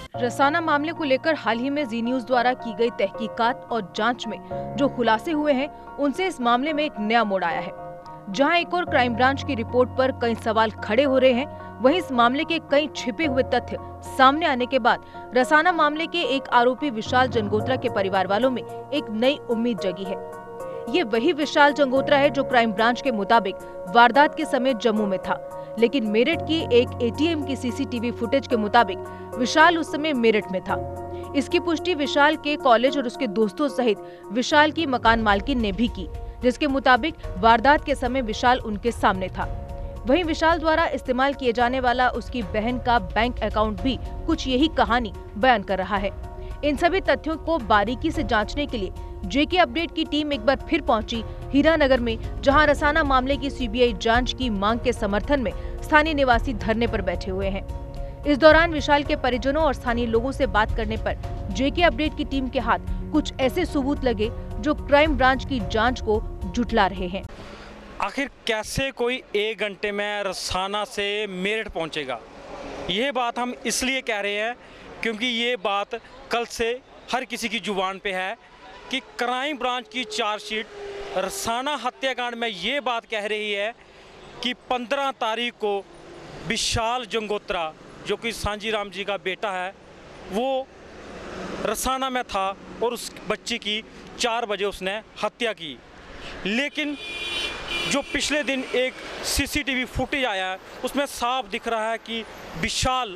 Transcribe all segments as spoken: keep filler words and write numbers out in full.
रसाना मामले को लेकर हाल ही में जी न्यूज द्वारा की गई तहकीकात और जांच में जो खुलासे हुए हैं, उनसे इस मामले में एक नया मोड़ आया है। जहां एक और क्राइम ब्रांच की रिपोर्ट पर कई सवाल खड़े हो रहे हैं, वहीं इस मामले के कई छिपे हुए तथ्य सामने आने के बाद रसाना मामले के एक आरोपी विशाल जंगोत्रा के परिवार वालों में एक नई उम्मीद जगी है। ये वही विशाल जंगोत्रा है जो क्राइम ब्रांच के मुताबिक वारदात के समय जम्मू में था, लेकिन मेरठ की एक ए टी एम की C C T V footage के मुताबिक विशाल उस समय मेरठ में था। इसकी पुष्टि विशाल के कॉलेज और उसके दोस्तों सहित विशाल की मकान मालकिन ने भी की, जिसके मुताबिक वारदात के समय विशाल उनके सामने था। वहीं विशाल द्वारा इस्तेमाल किए जाने वाला उसकी बहन का बैंक अकाउंट भी कुछ यही कहानी बयान कर रहा है। इन सभी तथ्यों को बारीकी से जांचने के लिए जेके अपडेट की टीम एक बार फिर पहुंची हीरानगर में, जहां रसाना मामले की सी बी आई जांच की मांग के समर्थन में स्थानीय निवासी धरने पर बैठे हुए हैं। इस दौरान विशाल के परिजनों और स्थानीय लोगों से बात करने पर जेके अपडेट की टीम के हाथ कुछ ऐसे सबूत लगे जो क्राइम ब्रांच की जांच को जुटला रहे हैं। आखिर कैसे कोई एक घंटे में रसाना से मेरठ पहुंचेगा? ये बात हम इसलिए कह रहे हैं क्योंकि ये बात कल से हर किसी की जुबान पे है कि क्राइम ब्रांच की चार्जशीट रसाना हत्याकांड में ये बात कह रही है कि पंद्रह तारीख को विशाल जंगोत्रा, जो कि सांजी राम जी का बेटा है, वो रसाना में था और उस बच्ची की चार बजे उसने हत्या की। लेकिन जो पिछले दिन एक C C T V footage आया है, उसमें साफ दिख रहा है कि विशाल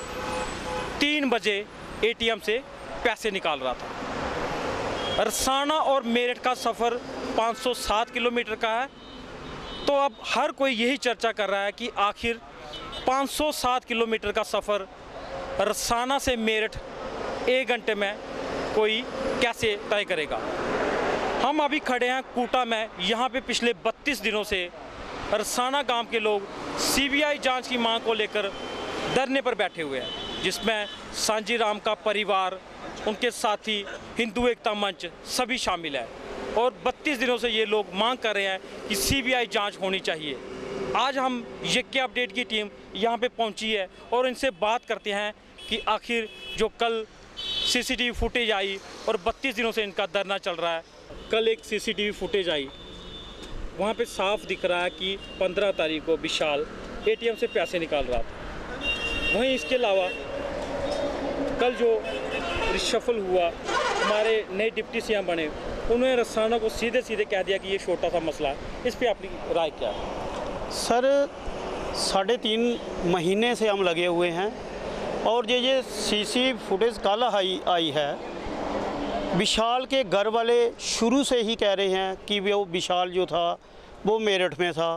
तीन बजे ए टी एम से पैसे निकाल रहा था। रसाना और मेरठ का सफ़र पाँच सौ सात किलोमीटर का है। तो अब हर कोई यही चर्चा कर रहा है कि आखिर पाँच सौ सात किलोमीटर का सफ़र रसाना से मेरठ एक घंटे में कोई कैसे तय करेगा। हम अभी खड़े हैं कूटा में। यहाँ पे पिछले बत्तीस दिनों से रसाना गांव के लोग सी बी आई जांच की मांग को लेकर धरने पर बैठे हुए हैं, जिसमें सांजी राम का परिवार, उनके साथी, हिंदू एकता मंच सभी शामिल है। और बत्तीस दिनों से ये लोग मांग कर रहे हैं कि सी बी आई जांच होनी चाहिए। आज हम जेके अपडेट की टीम यहाँ पे पहुँची है और इनसे बात करते हैं कि आखिर जो कल C C T V footage आई और बत्तीस दिनों से इनका धरना चल रहा है, कल एक C C T V footage आई, वहाँ पे साफ दिख रहा है कि पंद्रह तारीख को विशाल ए टी एम से पैसे निकाल रहा था। वहीं इसके अलावा कल जो रिशफल हुआ, हमारे नए डिप्टी सी एम बने, उन्होंने रसाना को सीधे सीधे कह दिया कि ये छोटा सा मसला है। इस पर आपकी राय क्या है? सर, साढ़े तीन महीने से हम लगे हुए हैं और ये ये सी सी फुटेज कल आई आई है। विशाल के घर वाले शुरू से ही कह रहे हैं कि वो विशाल जो था वो मेरठ में था,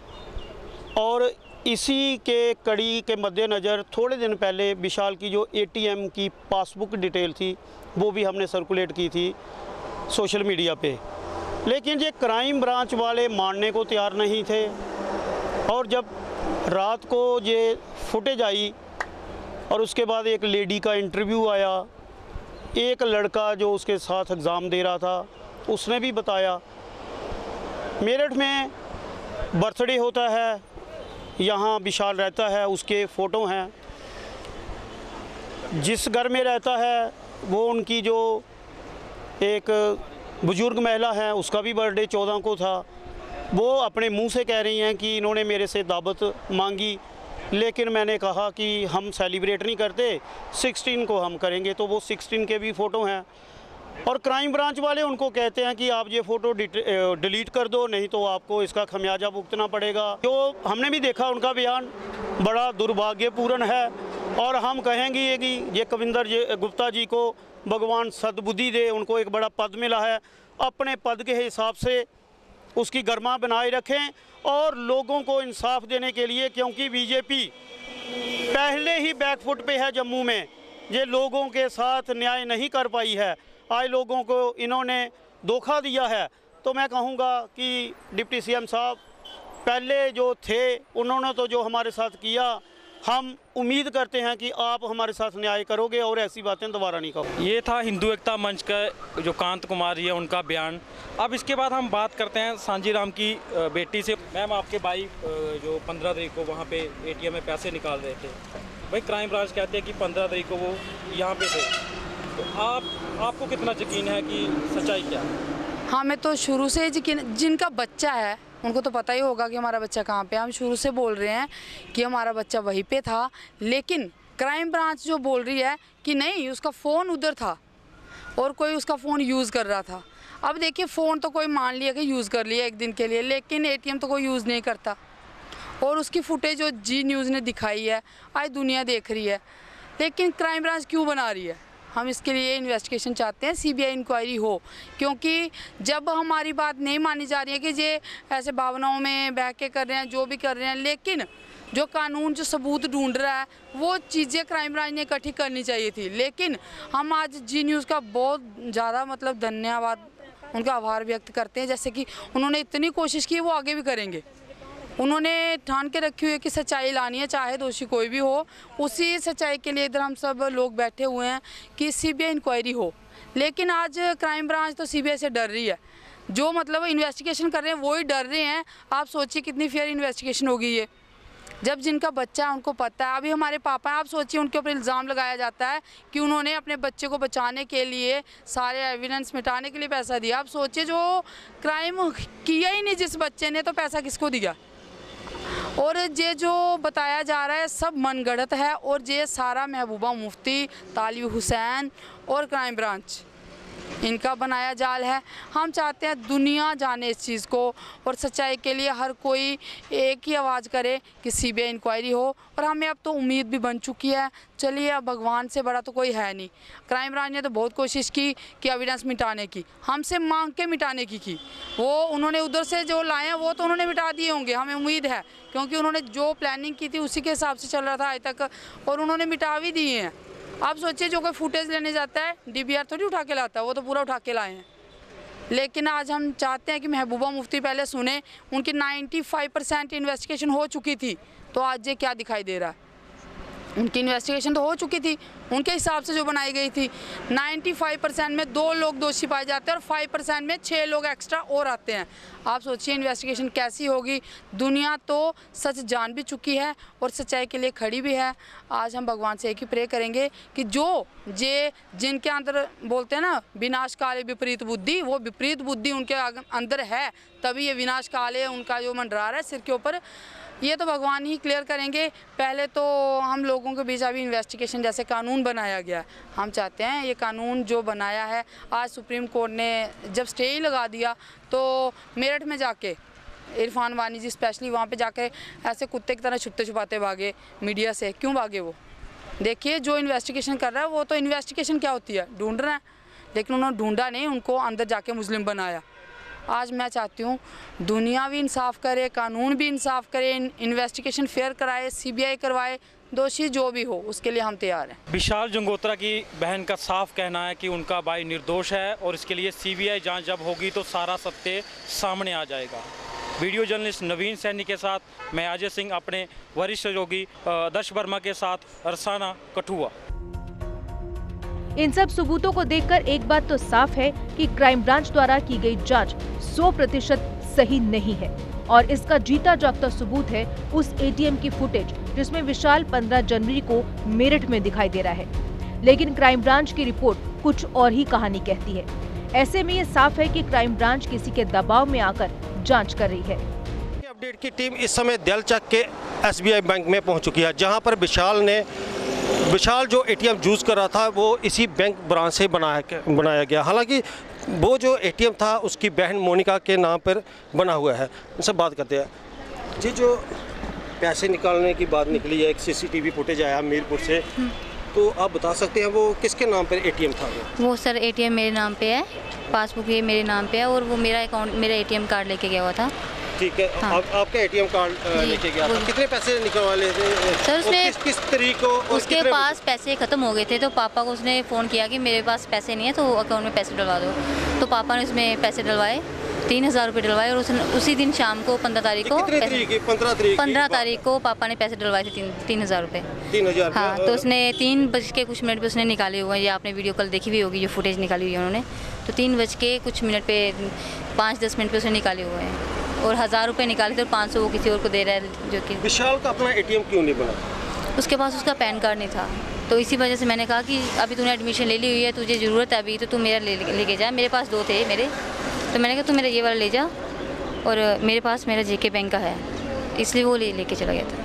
और इसी के कड़ी के मद्देनज़र थोड़े दिन पहले विशाल की जो ए टी एम की पासबुक डिटेल थी वो भी हमने सर्कुलेट की थी सोशल मीडिया पे। लेकिन ये क्राइम ब्रांच वाले मानने को तैयार नहीं थे। और जब रात को ये फुटेज आई और उसके बाद एक लेडी का इंटरव्यू आया, एक लड़का जो उसके साथ एग्ज़ाम दे रहा था उसने भी बताया मेरठ में बर्थडे होता है, यहाँ विशाल रहता है, उसके फ़ोटो हैं। जिस घर में रहता है वो उनकी जो एक बुज़ुर्ग महिला है उसका भी बर्थडे चौदह को था। वो अपने मुंह से कह रही हैं कि इन्होंने मेरे से दावत मांगी, लेकिन मैंने कहा कि हम सेलिब्रेट नहीं करते, सिक्सटीन को हम करेंगे। तो वो सिक्सटीन के भी फ़ोटो हैं। और क्राइम ब्रांच वाले उनको कहते हैं कि आप ये फ़ोटो डिलीट कर दो, नहीं तो आपको इसका खमियाजा भुगतना पड़ेगा। जो हमने भी देखा उनका बयान बड़ा दुर्भाग्यपूर्ण है। और हम कहेंगे कि ये कविंदर गुप्ता जी को भगवान सद्बुद्धि दे, उनको एक बड़ा पद मिला है, अपने पद के हिसाब से उसकी गरिमा बनाए रखें और लोगों को इंसाफ देने के लिए, क्योंकि बीजेपी पहले ही बैकफुट पे है जम्मू में, ये लोगों के साथ न्याय नहीं कर पाई है। आज लोगों को इन्होंने धोखा दिया है। तो मैं कहूँगा कि डिप्टी सी एम साहब पहले जो थे उन्होंने तो जो हमारे साथ किया, हम उम्मीद करते हैं कि आप हमारे साथ न्याय करोगे और ऐसी बातें दोबारा नहीं करोगे। ये था हिंदू एकता मंच का जो कांत कुमार जी है, उनका बयान। अब इसके बाद हम बात करते हैं सांजी राम की बेटी से। मैम, आपके भाई जो पंद्रह तारीख को वहाँ पे ए टी एम में पैसे निकाल रहे थे, भाई क्राइम ब्रांच कहते हैं कि पंद्रह तारीख को वो यहाँ पे थे, तो आप आपको कितना यकीन है कि सच्चाई क्या है? हाँ, मैं तो शुरू से यकीन, जिनका बच्चा है उनको तो पता ही होगा कि हमारा बच्चा कहाँ पे है। हम शुरू से बोल रहे हैं कि हमारा बच्चा वहीं पे था, लेकिन क्राइम ब्रांच जो बोल रही है कि नहीं, उसका फ़ोन उधर था और कोई उसका फ़ोन यूज़ कर रहा था। अब देखिए, फ़ोन तो कोई मान लिया कि यूज़ कर लिया एक दिन के लिए, लेकिन एटीएम तो कोई यूज़ नहीं करता। और उसकी फुटेज जो जी न्यूज़ ने दिखाई है, आज दुनिया देख रही है, लेकिन क्राइम ब्रांच क्यों बना रही है? हम इसके लिए इन्वेस्टिगेशन चाहते हैं, सीबीआई इंक्वायरी हो, क्योंकि जब हमारी बात नहीं मानी जा रही है कि ये ऐसे भावनाओं में बह के कर रहे हैं, जो भी कर रहे हैं, लेकिन जो कानून जो सबूत ढूंढ रहा है वो चीज़ें क्राइम ब्रांच ने इकट्ठी करनी चाहिए थी। लेकिन हम आज जी न्यूज़ का बहुत ज़्यादा मतलब धन्यवाद, उनका आभार व्यक्त करते हैं, जैसे कि उन्होंने इतनी कोशिश की, वो आगे भी करेंगे। उन्होंने ठान के रखी हुई है कि सच्चाई लानी है, चाहे दोषी कोई भी हो। उसी सच्चाई के लिए इधर हम सब लोग बैठे हुए हैं कि सीबीआई इंक्वायरी हो। लेकिन आज क्राइम ब्रांच तो सीबीआई से डर रही है, जो मतलब इन्वेस्टिगेशन कर रहे हैं वो ही डर रहे हैं। आप सोचिए कितनी फेयर इन्वेस्टिगेशन होगी ये, जब जिनका बच्चा है उनको पता है। अभी हमारे पापा हैं, आप सोचिए उनके ऊपर इल्ज़ाम लगाया जाता है कि उन्होंने अपने बच्चे को बचाने के लिए, सारे एविडेंस मिटाने के लिए पैसा दिया। आप सोचिए, जो क्राइम किया ही नहीं जिस बच्चे ने, तो पैसा किसको दिया? और ये जो बताया जा रहा है सब मनगढ़ंत है, और ये सारा महबूबा मुफ्ती, तालिब हुसैन और क्राइम ब्रांच, इनका बनाया जाल है। हम चाहते हैं दुनिया जाने इस चीज़ को, और सच्चाई के लिए हर कोई एक ही आवाज़ करे कि सीबीआई इंक्वायरी हो। और हमें अब तो उम्मीद भी बन चुकी है। चलिए, अब भगवान से बड़ा तो कोई है नहीं। क्राइम ब्रांच ने तो बहुत कोशिश की कि एविडेंस मिटाने की, हमसे मांग के मिटाने की की वो उन्होंने उधर से जो लाए हैं वो तो उन्होंने मिटा दिए होंगे, हमें उम्मीद है, क्योंकि उन्होंने जो प्लानिंग की थी उसी के हिसाब से चल रहा था आज तक, और उन्होंने मिटा भी दिए हैं। आप सोचिए, जो कोई फुटेज लेने जाता है डीबीआर थोड़ी उठा के लाता है, वो तो पूरा उठा के लाए हैं। लेकिन आज हम चाहते हैं कि महबूबा मुफ्ती पहले सुने, उनकी पचानवे परसेंट इन्वेस्टिगेशन हो चुकी थी, तो आज ये क्या दिखाई दे रहा है? उनकी इन्वेस्टिगेशन तो हो चुकी थी, उनके हिसाब से जो बनाई गई थी। पचानवे परसेंट में दो लोग दोषी पाए जाते हैं और पाँच परसेंट में छः लोग एक्स्ट्रा और आते हैं। आप सोचिए इन्वेस्टिगेशन कैसी होगी। दुनिया तो सच जान भी चुकी है और सच्चाई के लिए खड़ी भी है। आज हम भगवान से एक ही प्रे करेंगे कि जो जे जिनके अंदर बोलते हैं ना विनाश काले विपरीत बुद्धि, वो विपरीत बुद्धि उनके अंदर है, तभी ये विनाश काले उनका जो मंडरा रहा है सिर के ऊपर, ये तो भगवान ही क्लियर करेंगे। पहले तो हम लोगों के बीच अभी इन्वेस्टिगेशन जैसे कानून बनाया गया, हम चाहते हैं ये कानून जो बनाया है, आज सुप्रीम कोर्ट ने जब स्टे ही लगा दिया, तो मेरठ में जाके इरफान वानी जी स्पेशली वहाँ पे जाके ऐसे कुत्ते की तरह छुपते छुपाते भागे मीडिया से। क्यों भागे वो? देखिए, जो इन्वेस्टिगेशन कर रहा है वो तो इन्वेस्टिगेशन क्या होती है, ढूंढ रहे हैं, लेकिन उन्होंने ढूंढा नहीं, उनको अंदर जाके मुस्लिम बनाया। आज मैं चाहती हूँ दुनिया भी इंसाफ करे, कानून भी इंसाफ करे, इन्वेस्टिगेशन फेयर कराए, सीबीआई करवाए, दोषी जो भी हो उसके लिए हम तैयार हैं। विशाल जंगोत्रा की बहन का साफ कहना है कि उनका भाई निर्दोष है और इसके लिए सीबीआई जांच जब होगी तो सारा सत्य सामने आ जाएगा। वीडियो जर्नलिस्ट नवीन सैनी के साथ मैं अजय सिंह, अपने वरिष्ठ सहयोगी दर्श वर्मा के साथ, रसाना, कठुआ। इन सब सबूतों को देखकर एक बात तो साफ है कि क्राइम ब्रांच द्वारा की गई जांच सौ प्रतिशत सही नहीं है, और इसका जीता जागता सबूत है उस एटीएम की फुटेज जिसमें विशाल पंद्रह जनवरी को मेरठ में दिखाई दे रहा है। लेकिन क्राइम ब्रांच की रिपोर्ट कुछ और ही कहानी कहती है। ऐसे में ये साफ है कि क्राइम ब्रांच किसी के दबाव में आकर जांच कर रही है। अपडेट की टीम इस समय दिलचक के एसबीआई बैंक में पहुंच चुकी है, जहां पर विशाल ने विशाल जो एटीएम यूज़ कर रहा था वो इसी बैंक ब्रांच से बनाया बनाया गया। हालांकि वो जो एटीएम था उसकी बहन मोनिका के नाम पर बना हुआ है। उनसे बात करते हैं। जी, जो पैसे निकालने की बात निकली है, एक सीसीटीवी फुटेज आया मीरपुर से, तो आप बता सकते हैं वो किसके नाम पर एटीएम था? वो वो सर एटीएम मेरे नाम पे है, पासबुक ये मेरे नाम पे है, और वो मेरा अकाउंट मेरा एटीएम कार्ड लेके गया हुआ था। ठीक है। हाँ। आप, आपका एटीएम कार्ड लेके गया था, कितने पैसे निकलवा ले थे सर उसने? किस, किस तरीके को उसके पास पैसे ख़त्म हो गए थे, तो पापा को उसने फ़ोन किया कि मेरे पास पैसे नहीं है, तो अकाउंट में पैसे डलवा दो। तो पापा ने उसमें पैसे डलवाए, तीन हज़ार रुपये डलवाए, और उसने उसी दिन शाम को पंद्रह तारीख को पंद्रह तारीख पंद्रह तारीख को पापा ने पैसे डलवाए थे तीन तीन हज़ार रुपये तीन हज़ार हाँ, तो उसने तीन बज के कुछ मिनट पे उसने निकाले हुए हैं। ये आपने वीडियो कल देखी हुई होगी, जो फुटेज निकाली हुई है उन्होंने, तो तीन बज के कुछ मिनट पे पाँच दस मिनट पे उसने निकाले हुए हैं, और हज़ार रुपये निकाले थे और पाँच सौ वो किसी और को दे रहा है। जो कि विशाल का अपना एटीएम क्यों नहीं बना? उसके पास उसका पैन कार्ड नहीं था। तो इसी वजह से मैंने कहा कि अभी तूने एडमिशन ले ली हुई है, तुझे ज़रूरत है अभी, तो तू मेरा ले लेके जा। मेरे पास दो थे मेरे, तो मैंने कहा तू मेरा ये वाला ले जा, और मेरे पास मेरा जेके बैंक का है, इसलिए वो ले लेके चला गया था।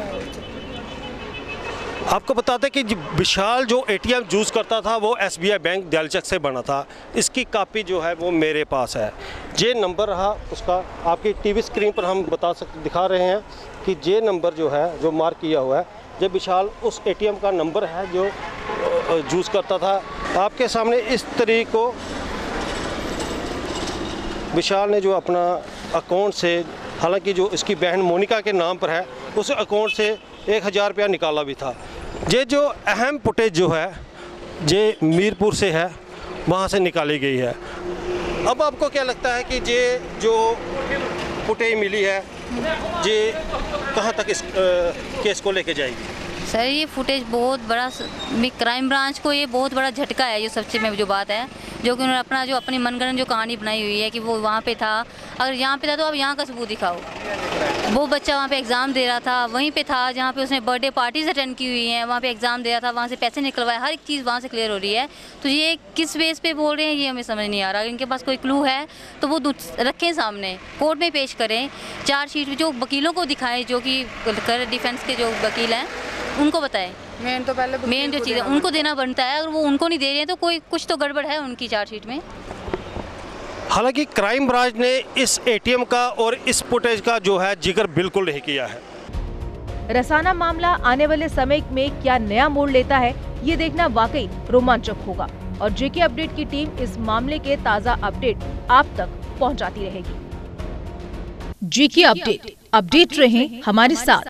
आपको बताते हैं कि विशाल जो एटीएम यूज़ करता था वो एसबीआई बैंक दिलचक से बना था। इसकी कापी जो है वो मेरे पास है। ये नंबर रहा उसका, आपकी टीवी स्क्रीन पर हम बता सकते दिखा रहे हैं कि ये नंबर जो है जो मार्क किया हुआ है, ये विशाल उस एटीएम का नंबर है जो यूज़ करता था। आपके सामने इस तरीके को विशाल ने जो अपना अकाउंट से, हालांकि जो इसकी बहन मोनिका के नाम पर है, उस अकाउंट से एक हज़ार रुपया निकाला भी था। ये जो अहम फुटेज जो है ये मीरपुर से है, वहाँ से निकाली गई है। अब आपको क्या लगता है कि ये जो फुटेज मिली है ये कहाँ तक इस आ, केस को लेके जाएगी? सर ये फुटेज बहुत बड़ा, क्राइम ब्रांच को ये बहुत बड़ा झटका है। ये सबसे में जो बात है, जो कि उन्होंने अपना जो अपनी मनगढ़ंत जो कहानी बनाई हुई है कि वो वहाँ पे था, अगर यहाँ पे था तो अब यहाँ का सबूत दिखाओ। वो बच्चा वहाँ पे एग्ज़ाम दे रहा था, वहीं पे था जहाँ पे उसने बर्थडे पार्टीज अटेंड की हुई हैं, वहाँ पे एग्ज़ाम दे रहा था, वहाँ से पैसे निकलवाए, हर एक चीज़ वहाँ से क्लियर हो रही है। तो ये किस बेस पे बोल रहे हैं ये हमें समझ नहीं आ रहा। इनके पास कोई क्लू है तो वो रखें सामने, कोर्ट में पेश करें, चार्जशीट जो वकीलों को दिखाएं, जो कि कर डिफेंस के जो वकील हैं उनको बताएं। मेन तो पहले मेन जो चीज़ है उनको देना बनता है, अगर वो उनको नहीं दे रहे हैं तो कोई कुछ तो गड़बड़ है उनकी चार्जशीट में। हालांकि क्राइम ब्रांच ने इस एटीएम का और इस फुटेज का जो है जिक्र बिल्कुल नहीं किया है। रसाना मामला आने वाले समय में क्या नया मोड़ लेता है, ये देखना वाकई रोमांचक होगा और जेके अपडेट की टीम इस मामले के ताज़ा अपडेट आप तक पहुंचाती रहेगी। जेके अपडेट, अपडेट रहें हमारे साथ।